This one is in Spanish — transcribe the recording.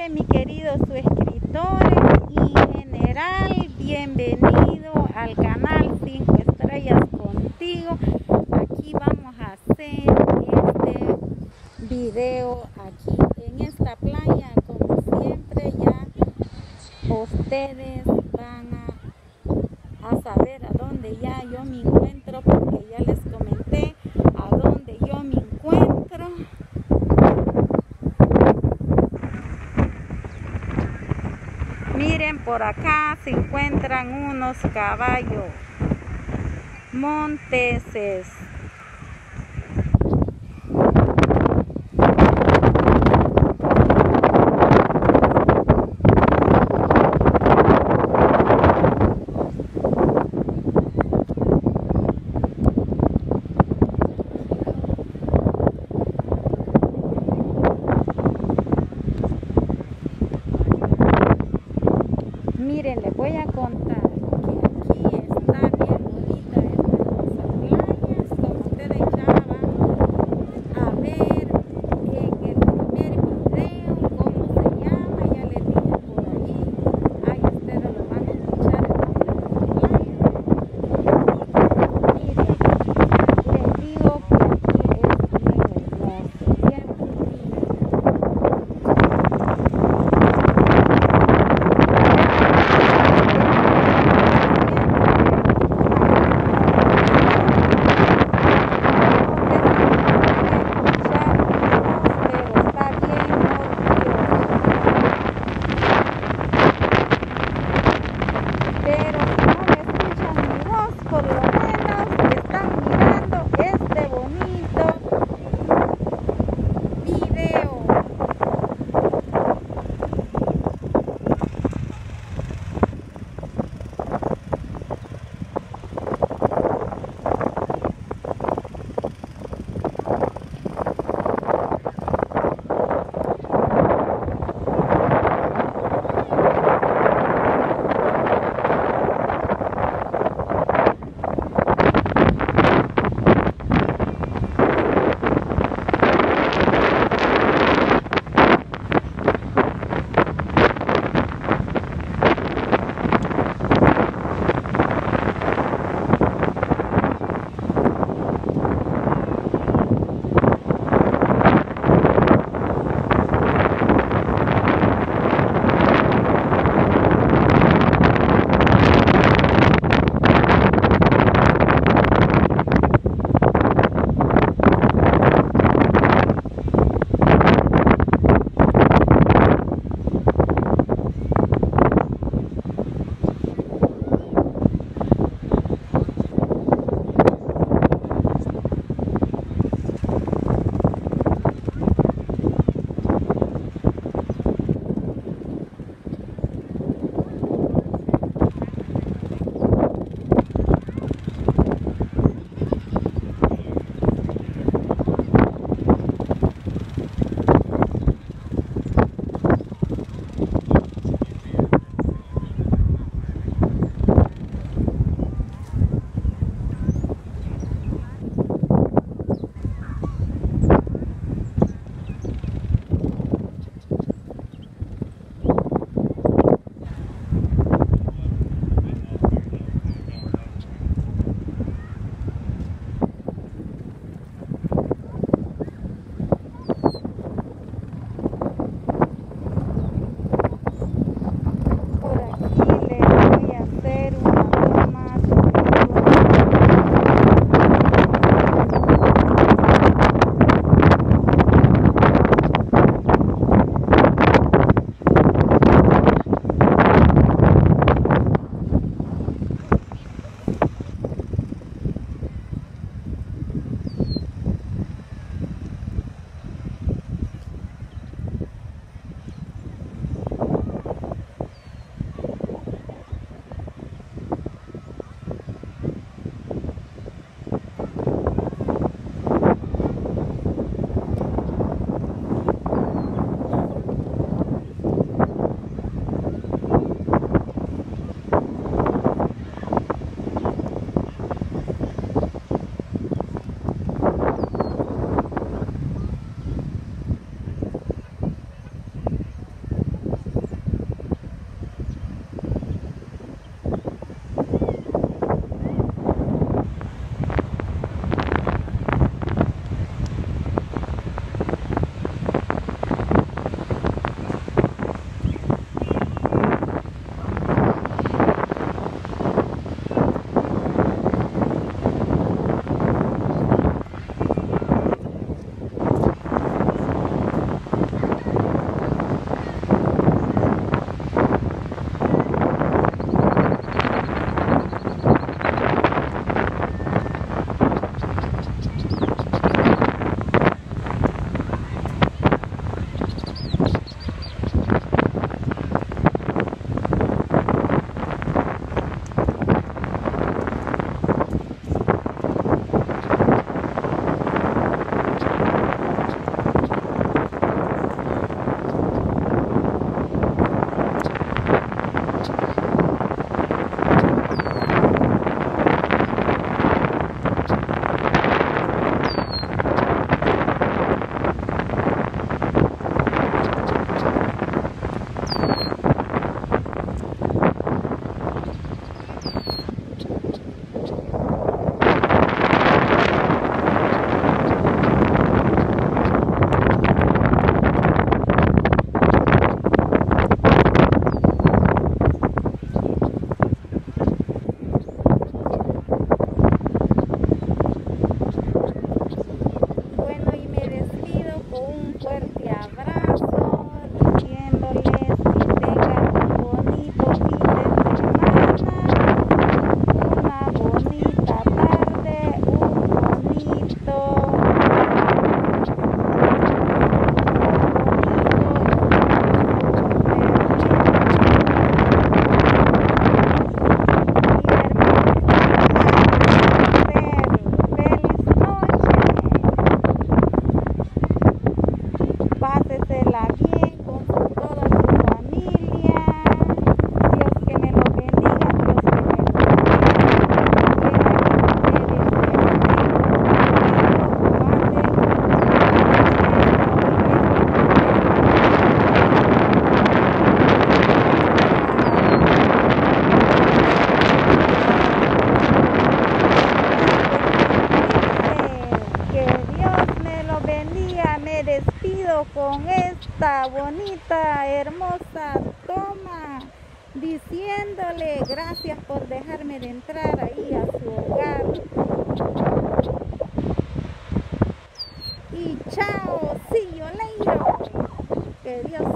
mi querido suscriptores y general, bienvenido al canal 5 estrellas contigo. Aquí vamos a hacer este video aquí en esta playa. Como siempre, ya ustedes van a saber a dónde ya yo me encuentro, porque ya les comenté a dónde yo me encuentro. Miren, por acá se encuentran unos caballos monteses. Miren, les voy a contar que aquí está bien bonita esta hermosa playa. bonita, hermosa toma, diciéndole gracias por dejarme de entrar ahí a su hogar. Y chao, see you later. Que Dios